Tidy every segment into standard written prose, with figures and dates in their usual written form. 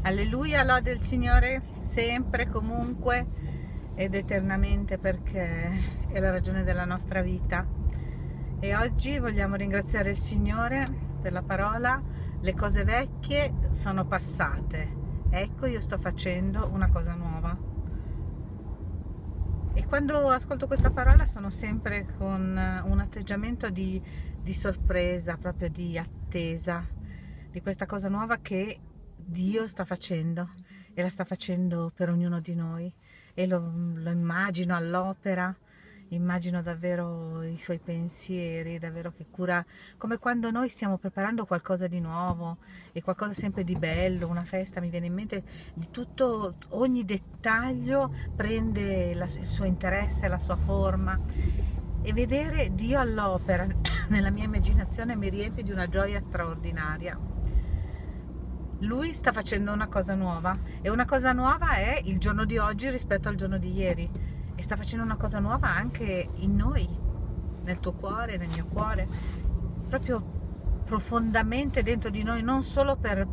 Alleluia, lode il Signore sempre, comunque ed eternamente, perché è la ragione della nostra vita. E oggi vogliamo ringraziare il Signore per la parola. Le cose vecchie sono passate, ecco io sto facendo una cosa nuova. E quando ascolto questa parola sono sempre con un atteggiamento di sorpresa, proprio di attesa di questa cosa nuova che Dio sta facendo, e la sta facendo per ognuno di noi, e lo immagino all'opera, immagino davvero i suoi pensieri, davvero che cura, come quando noi stiamo preparando qualcosa di nuovo e qualcosa sempre di bello, una festa, mi viene in mente di tutto, ogni dettaglio prende il suo interesse, la sua forma, e vedere Dio all'opera nella mia immaginazione mi riempie di una gioia straordinaria. Lui sta facendo una cosa nuova, e una cosa nuova è il giorno di oggi rispetto al giorno di ieri, e sta facendo una cosa nuova anche in noi, nel tuo cuore, nel mio cuore, proprio profondamente dentro di noi, non solo per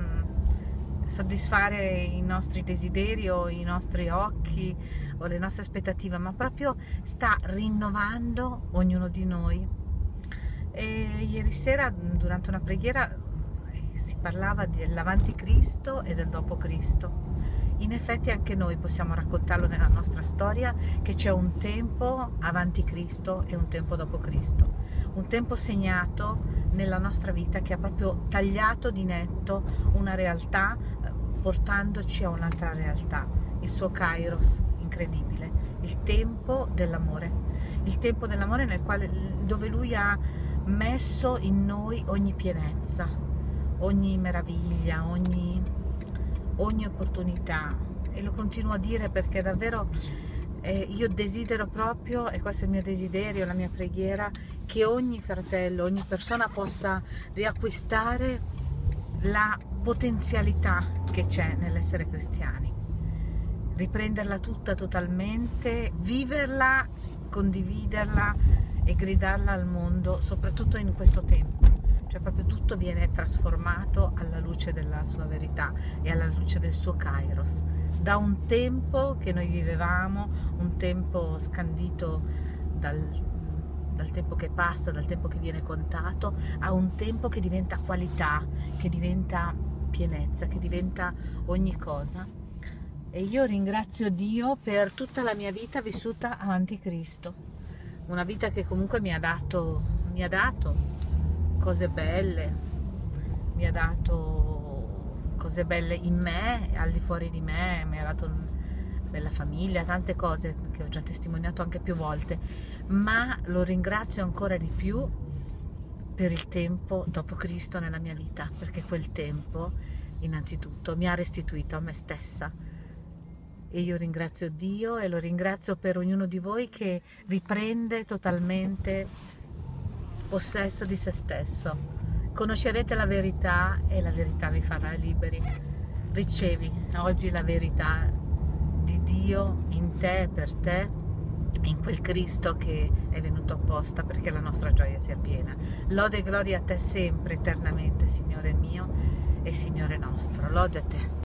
soddisfare i nostri desideri o i nostri occhi o le nostre aspettative, ma proprio sta rinnovando ognuno di noi. E ieri sera durante una preghiera si parlava dell'avanti Cristo e del dopo Cristo. In effetti anche noi possiamo raccontarlo nella nostra storia, che c'è un tempo avanti Cristo e un tempo dopo Cristo, un tempo segnato nella nostra vita che ha proprio tagliato di netto una realtà, portandoci a un'altra realtà, il suo Kairos incredibile, il tempo dell'amore nel quale, dove Lui ha messo in noi ogni pienezza, ogni meraviglia, ogni opportunità, e lo continuo a dire perché davvero io desidero proprio, e questo è il mio desiderio, la mia preghiera, che ogni fratello, ogni persona possa riacquistare la potenzialità che c'è nell'essere cristiani, riprenderla tutta totalmente, viverla, condividerla e gridarla al mondo, soprattutto in questo tempo. Cioè proprio tutto viene trasformato alla luce della sua verità e alla luce del suo Kairos, da un tempo che noi vivevamo, un tempo scandito dal tempo che passa, dal tempo che viene contato, a un tempo che diventa qualità, che diventa pienezza, che diventa ogni cosa. E io ringrazio Dio per tutta la mia vita vissuta avanti Cristo, una vita che comunque mi ha dato cose belle, mi ha dato cose belle in me, al di fuori di me, mi ha dato una bella famiglia, tante cose che ho già testimoniato anche più volte, ma lo ringrazio ancora di più per il tempo dopo Cristo nella mia vita, perché quel tempo innanzitutto mi ha restituito a me stessa, e io ringrazio Dio e lo ringrazio per ognuno di voi che riprende totalmente possesso di se stesso. Conoscerete la verità e la verità vi farà liberi. Ricevi oggi la verità di Dio in te e per te, in quel Cristo che è venuto apposta perché la nostra gioia sia piena. Lode e gloria a te sempre, eternamente, Signore mio e Signore nostro. Lode a te.